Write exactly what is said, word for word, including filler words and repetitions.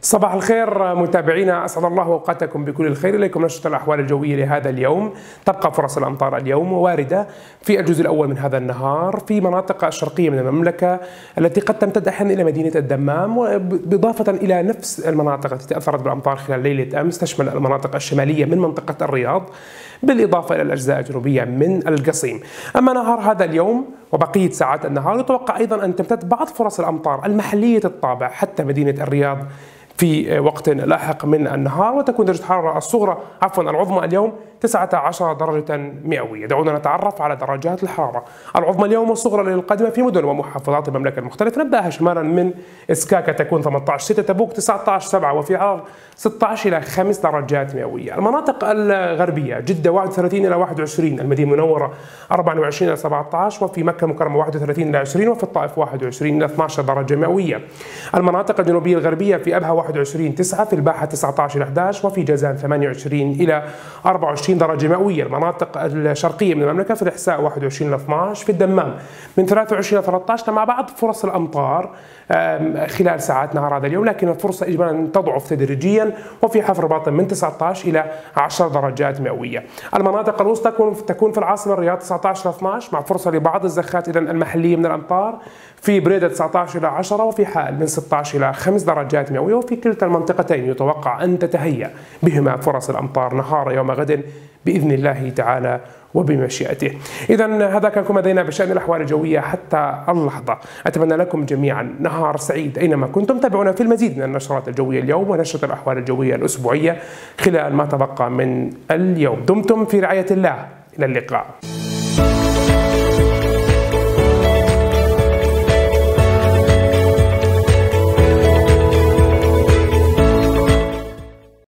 صباح الخير متابعينا، أسعد الله أوقاتكم بكل الخير. إليكم نشرة الأحوال الجوية لهذا اليوم. تبقى فرص الأمطار اليوم واردة في الجزء الأول من هذا النهار في مناطق الشرقية من المملكة التي قد تمتد أحيانا إلى مدينة الدمام، وبإضافة إلى نفس المناطق التي تأثرت بالأمطار خلال ليلة أمس تشمل المناطق الشمالية من منطقة الرياض، بالإضافة إلى الأجزاء الجنوبية من القصيم. أما نهار هذا اليوم وبقية ساعات النهار يتوقع أيضا أن تمتد بعض فرص الأمطار المحلية الطابع حتى مدينة الرياض في وقت لاحق من النهار، وتكون درجة الحرارة الصغرى عفوا العظمى اليوم تسعة عشر درجة مئوية. دعونا نتعرف على درجات الحرارة العظمى اليوم والصغرى للقادمة في مدن ومحافظات المملكة المختلفة. نبدأها شمالا من إسكاكا تكون ثمانية عشر ستة، تبوك تسعة عشر سبعة، وفي عرض ستة عشر إلى خمس درجات مئوية. المناطق الغربية جدة واحد وثلاثين إلى واحد وعشرين، المدينة المنورة أربعة وعشرين إلى سبعة عشر، وفي مكة المكرمة واحد وثلاثين إلى عشرين، وفي الطائف واحد وعشرين إلى اثني عشر درجة مئوية. المناطق الجنوبية الغربية في أبها واحد وعشرين تسعة، في الباحة تسعة عشر إلى أحد عشر، وفي جازان ثمانية وعشرين إلى أربعة وعشرين درجة مئوية. المناطق الشرقية من المملكة في الإحساء واحد وعشرين إلى اثني عشر، في الدمام من ثلاثة وعشرين إلى ثلاثة عشر، مع بعض فرص الأمطار خلال ساعات نهار هذا اليوم، لكن الفرصة إجمالا تضعف تدريجيا، وفي حفر باطن من تسعة عشر إلى عشر درجات مئوية. المناطق الوسطى تكون في العاصمة الرياض تسعة عشر إلى اثني عشر، مع فرصة لبعض الزخات إذا المحلية من الأمطار، في بريدة تسعة عشر إلى عشرة، وفي حائل من ستة عشر إلى خمس درجات مئوية. وفي كلتا المنطقتين يتوقع أن تتهيأ بهما فرص الأمطار نهار يوم غد بإذن الله تعالى وبمشيئته. إذا هذا كان كما لدينا بشأن الأحوال الجوية حتى اللحظة. أتمنى لكم جميعا نهار سعيد أينما كنتم. تابعونا في المزيد من النشرات الجوية اليوم ونشرة الأحوال الجوية الأسبوعية خلال ما تبقى من اليوم. دمتم في رعاية الله، إلى اللقاء.